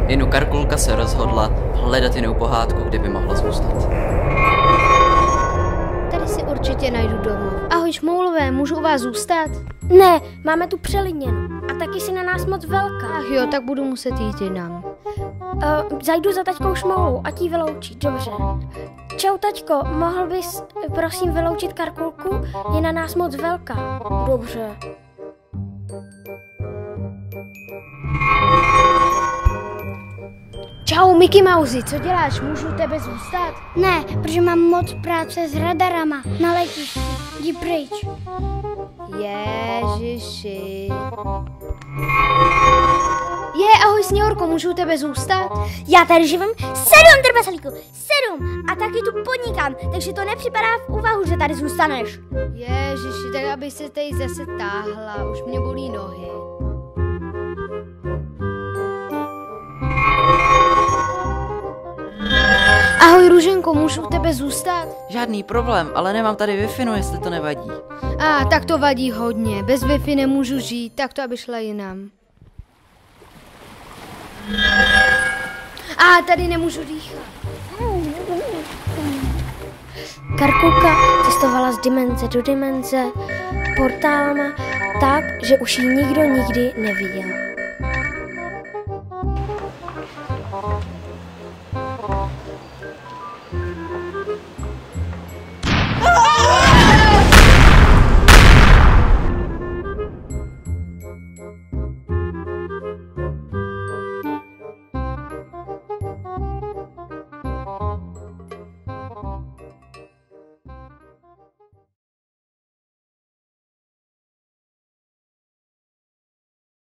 Inu Karkulka se rozhodla hledat jinou pohádku, kde by mohla zůstat. Tady si určitě najdu domov. Ahoj šmoulové, můžu u vás zůstat? Ne, máme tu přelidněno. A taky si na nás moc velká. Ach jo, tak budu muset jít jinam. Zajdu za taťkou Šmoulou, ať jí vyloučí, dobře. Čau taťko, mohl bys prosím vyloučit Karkulku? Je na nás moc velká. Dobře. Čau Mickey Mousey, co děláš? Můžu u tebe zůstat? Ne, protože mám moc práce s radarama na letišti. Jdi pryč. Ježiši. Ahoj Sněhorko, můžu u tebe zůstat? Já tady živím 7 trpaslíků, 7 a taky tu podnikám, takže to nepřipadá v úvahu, že tady zůstaneš. Ježiši, tak aby se tady zase táhla, už mě bolí nohy. Ahoj Růženko, můžu u tebe zůstat? Žádný problém, ale nemám tady Wi-Fi, jestli to nevadí. Tak to vadí hodně, bez Wi-Fi nemůžu žít, tak to aby šla jinam. Tady nemůžu dýchat. Karkulka cestovala z dimenze do dimenze portálama tak, že už ji nikdo nikdy neviděl.